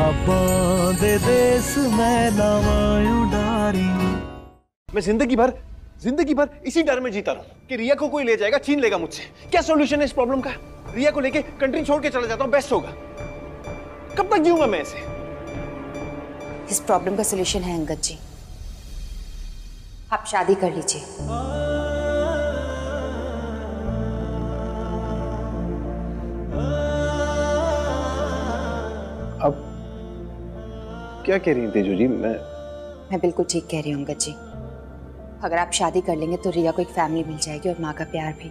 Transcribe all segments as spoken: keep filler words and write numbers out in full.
ख्वाबों दे देस में लावां उडारी। मैं जिंदगी भर जिंदगी भर इसी डर में जीता रहा हूं कि रिया को कोई ले जाएगा, छीन लेगा मुझसे। क्या सॉल्यूशन है इस प्रॉब्लम का? रिया को लेके कंट्री छोड़ के चला जाता हूं, बेस्ट होगा। कब तक जीऊंगा मैं ऐसे? इस प्रॉब्लम का सॉल्यूशन है अंगद जी, आप शादी कर लीजिए। अब क्या कह रही हैं तेजू जी? मैं मैं बिल्कुल ठीक कह रही हूँ अंगद जी। अगर आप शादी कर लेंगे तो रिया को एक फैमिली मिल जाएगी और माँ का प्यार भी,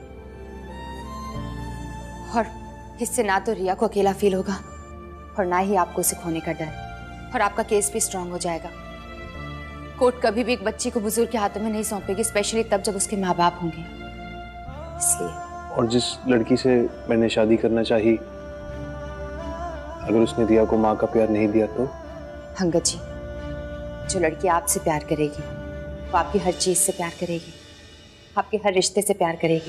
और इससे ना तो रिया को अकेला फील होगा और ना ही आपको उसे खोने का डर, और आपका केस भी स्ट्रांग हो जाएगा। कोर्ट कभी भी एक बच्ची को बुजुर्ग के हाथों में नहीं सौंपेगी, स्पेशली तब जब उसके माँ बाप होंगे। इसलिए और जिस लड़की से मैंने शादी करना चाही, अगर उसने रिया को माँ का प्यार नहीं दिया तो? अंगद जी, जो लड़की आपसे प्यार करेगी वो आपकी हर चीज से प्यार करेगी, आपके हर रिश्ते से प्यार करेगी।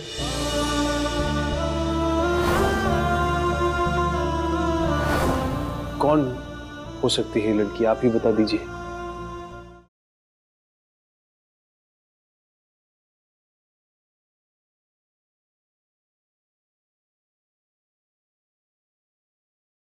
कौन हो सकती है लड़की? आप ही बता दीजिए।